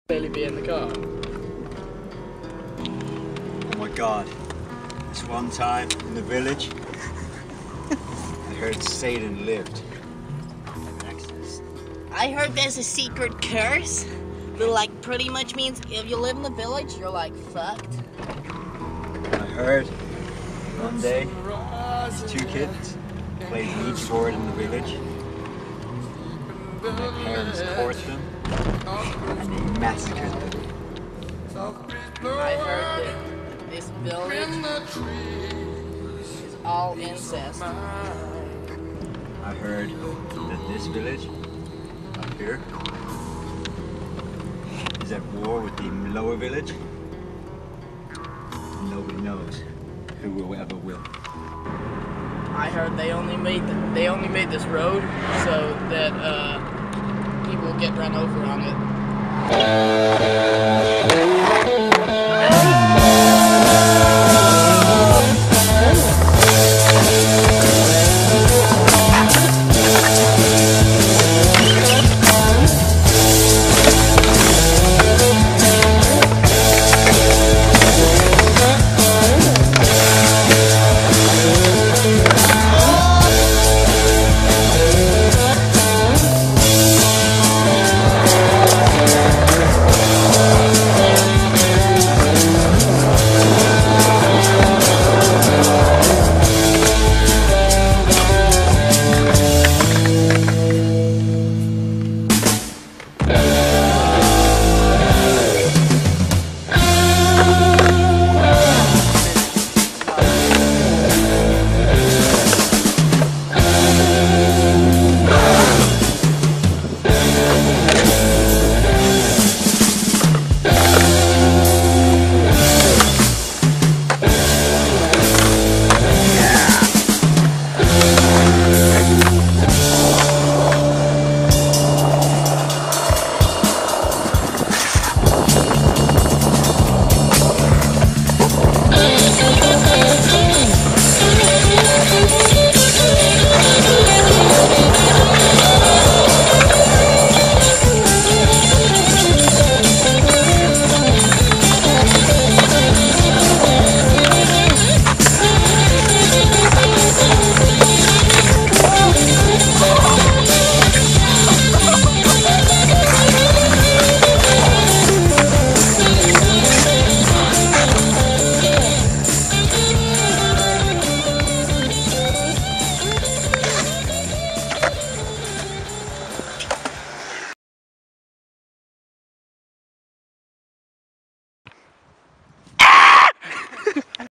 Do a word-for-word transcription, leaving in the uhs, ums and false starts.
Barely be in the car. Oh my god. This one time in the village, I heard Satan lived. I heard there's a secret curse that like pretty much means if you live in the village, you're like fucked. I heard one day these two kids played Ouija board in the village. Their parents caught them and they massacred them. I heard that this village is all incest. I heard that this village up here is at war with the lower village. Nobody knows who will ever will. I heard they only made the, they only made this road so that uh, people get run over on it.